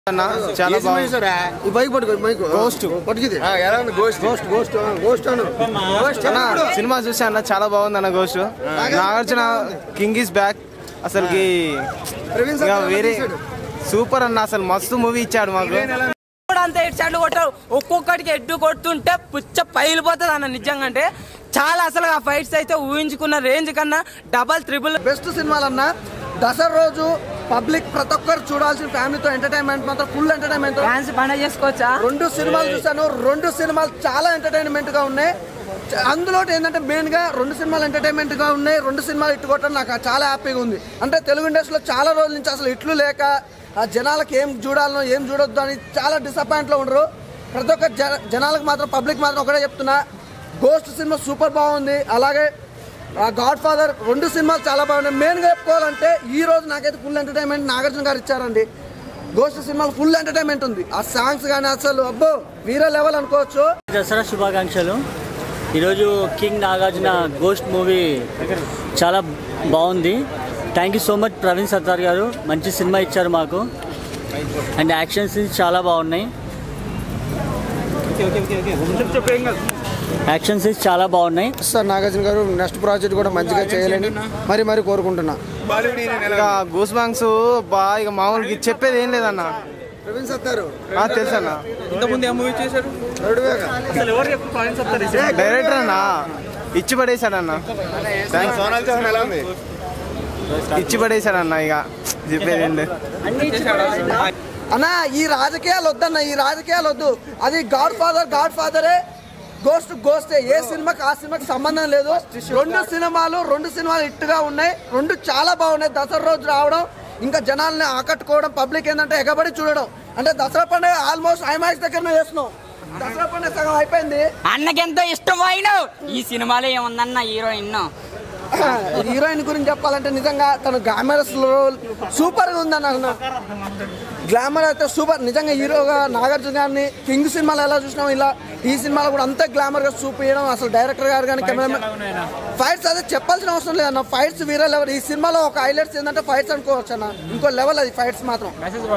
చాలా బాగుంది ఈ బైక్ పట్టుకో మైక్ గోస్ట్ పట్టుకిది ఎలా ఉంది గోస్ట్ గోస్ట్ గోస్ట్ గోస్ట్ అన్న గోస్ట్ అన్న సినిమా చూసా అన్న చాలా బాగుంది అన్న ghost Nagarjuna king is back అసలుకి వేరే సూపర్ అన్న అసలు మస్తు మూవీ ఇచ్చాడు మాకు అంతా హెడ్ షాట్లు కొట్టారు ఒక్కొక్కడికి హెడ్ కొడుతుంటే పుచ్చ పైలిపోతుంది అన్న నిజంగా అంటే చాలా అసలు ఆ ఫైట్స్ అయితే ఊహించుకున్న రేంజ్ కన్నా డబల్ త్రిబుల్ బెస్ట్ సినిమాలన్నా దసరా రోజు పబ్లిక్ ప్రతి ఒక్కరు చూడాల్సిన ఫ్యామిలీతో ఎంటర్టైన్మెంట్ మాత్రం ఫుల్ ఎంటర్టైన్మెంట్ డాన్స్ పండుగ చేసుకోవచ్చా 2 సినిమాలు చూసాను 2 సినిమాలు చాలా ఎంటర్టైన్మెంట్ గా ఉన్నాయి అందులో ఏంటంటే మెయిన్ గా 2 సినిమాలు ఎంటర్టైన్మెంట్ గా ఉన్నాయి 2 సినిమాలు ఇట్టు కొట్టడం నాకు చాలా హ్యాపీగా ఉంది అంటే తెలుగు ఇండస్ట్రీలో చాలా రోజుల నుంచి అసలు ఇట్లు లేక ఆ జనాలకు ఏం చూడాలనో ఏం చూడొద్దు అని చాలా డిసప్పాయింట్లో ఉండరు ప్రతి ఒక్క జనాలకు మాత్రం పబ్లిక్ మాత్రం ఒకటే చెప్తున్నా గోస్ట్ సినిమా సూపర్ బాగుంది అలాగే గాడ్ ఫాదర్ 2 సినిమాలు చాలా బాగున్నాయి మెయిన్గా చెప్పుకోవాలంటే ఈ రోజు నాకైతే ఫుల్ ఎంటర్టైన్మెంట్ నాగార్జున గారు ఇచ్చారండి గోస్ట్ సినిమాలు ఫుల్ ఎంటర్టైన్మెంట్ ఉంది ఆ సాంగ్స్ కానీ అసలు అబ్బో వీరే లెవెల్ అనుకోవచ్చు దసరా శుభాకాంక్షలు ఈరోజు కింగ్ నాగార్జున గోస్ట్ మూవీ చాలా బాగుంది thank you so much Praveen Sattar గారు మంచి సినిమా ఇచ్చారు మాకు అండ్ యాక్షన్ సీన్స్ చాలా బాగున్నాయి యాక్షన్ సీన్స్ చాలా బాగున్నాయి సార్ నాగార్జున గారు నెక్స్ట్ ప్రాజెక్ట్ కూడా మంచిగా చేయాలని మరి కోరుకుంటున్నా ఇక గూస్ బాంగ్స్ బాగా ఇక మామూలుగా చెప్పేది ఏం లేదన్న ప్రవీణ్ సత్తారు తెలుసు అన్న ఇంతకుముందు ఏ మూవీ చేశారు డైరెక్టర్ అన్న ఇచ్చి పడేశాడన్న ఇచ్చి పడేశాడన్న ఇక చెప్పేది ఏం లేదు అన్న ఈ రాజకీయాలు వద్దన్న ఈ రాజకీయాలు వద్దు అది గాడ్ ఫాదరే గోస్ట్ ఏ సినిమాకి ఆ సినిమాకి సంబంధం లేదు 2 సినిమాలు హిట్గా ఉన్నాయి 2 చాలా బాగున్నాయి దసరా రోజు రావడం ఇంకా జనాల్ని ఆకట్టుకోవడం పబ్లిక్ ఏంటంటే ఎగబడి చూడడం అంటే దసరా పండుగ ఆల్మోస్ట్ ఐమాక్స్ దగ్గర చేస్తున్నాం దసరా పండుగ సగం అయిపోయింది అన్నకెంతో ఇష్టమైన ఈ సినిమాలో ఏముందన్న హీరోయిన్ గురించి చెప్పాలంటే నిజంగా తను గ్లామరస్ రోల్ సూపర్గా ఉందన్న గ్లామర్ అయితే సూపర్ నిజంగా హీరోగా నాగార్జున గారిని కింగ్ సినిమాలో ఎలా చూసినాం ఇలా ఈ సినిమాలో కూడా అంతే గ్లామర్గా చూపించడం అసలు డైరెక్టర్ గారు కానీ కెమెరామెన్ ఫైట్స్ అదే చెప్పాల్సిన అవసరం లేదన్న ఫైట్స్ వీరే లెవెల్ ఈ సినిమాలో ఒక హైలైట్స్ ఏంటంటే ఫైట్స్ అనుకోవచ్చు అన్న ఇంకో లెవెల్ అది ఫైట్స్ మాత్రం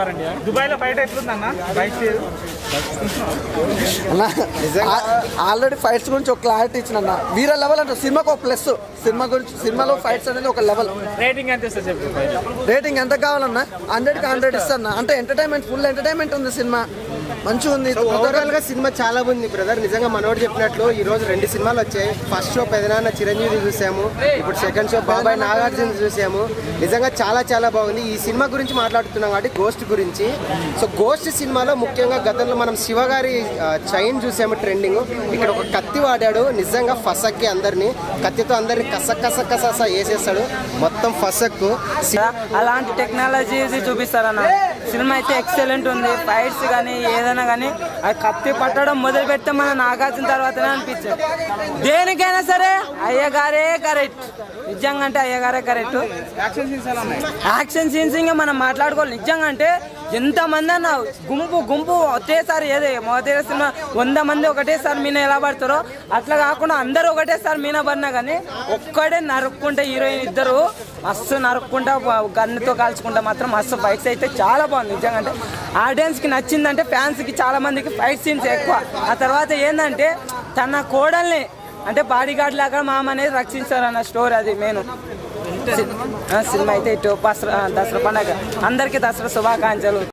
అన్న ఆల్రెడీ ఫైట్స్ గురించి ఒక క్లారిటీ ఇచ్చిన వీరే లెవెల్ అంటే సినిమాకి ఒక ప్లస్ సినిమాలో ఫైట్స్ అనేది ఒక లెవెల్ రేటింగ్ ఎంత కావాలన్నా 100కి 100 ఇస్తాను అంటే ఎంటర్టైన్మెంట్ ఫుల్ ఎంటర్టైన్మెంట్ ఉంది సినిమా మంచిగా ఉంది ఓవరాల్ గా సినిమా చాలా ఉంది బ్రదర్ నిజంగా మనోడు చెప్పినట్లు ఈ రోజు 2 సినిమాలు వచ్చాయి ఫస్ట్ షో పెదనాన్న చిరంజీవి చూసాము ఇప్పుడు సెకండ్ షో బాబాయ్ నాగార్జున చూసాము నిజంగా చాలా బాగుంది ఈ సినిమా గురించి మాట్లాడుతున్నాం కాబట్టి గోస్ట్ గురించి సో గోస్ట్ సినిమాలో ముఖ్యంగా గతంలో మనం శివ గారి చైన్ చూసాము ట్రెండింగ్ ఇక్కడ ఒక కత్తి వాడాడు నిజంగా ఫసక్కి అందరినీ కత్తితో అందరినీ కస వేసేస్తాడు మొత్తం ఫసక్కు అలాంటి టెక్నాలజీ చూపిస్తారన్న సినిమా అయితే ఎక్సలెంట్ ఉంది ఫైట్స్ కానీ ఏదైనా కానీ అది కత్తి పట్టడం మొదలు పెడితే మన నాగార్జున తర్వాతనే అనిపించాడు దేనికైనా సరే అయ్యగారే కరెక్ట్ నిజంగా అంటే అయ్యగారే కరెక్ట్ యాక్షన్ సీన్స్ ఇంకా మనం మాట్లాడుకోవాలి నిజంగా అంటే ఎంతమంది అన్న గుంపు ఒకేసారి మొదటి సినిమా 100 మంది ఒకటేసారి మీన ఎలా పడతారో అట్లా కాకుండా అందరూ ఒకటేసారి మీన పడినా కానీ ఒక్కడే నరుక్కుంటే హీరోయిన్ ఇద్దరు మస్తు నరుక్కుంటా గన్నుతో కాల్చుకుంటా మాత్రం మస్తు ఫైట్స్ అయితే చాలా బాగుంది నిజంగా అంటే ఆడియన్స్కి నచ్చిందంటే ఫ్యాన్స్కి చాలా మందికి ఫైట్ సీన్స్ ఎక్కువ ఆ తర్వాత ఏంటంటే తన కోడల్ని అంటే బాడీ గార్డ్ లాగా మామ అనేది రక్షించారన్న స్టోరీ అది మెయిన్ సినిమా అయితే ఇటు దసరా పండుగ అందరికీ దసరా శుభాకాంక్షలు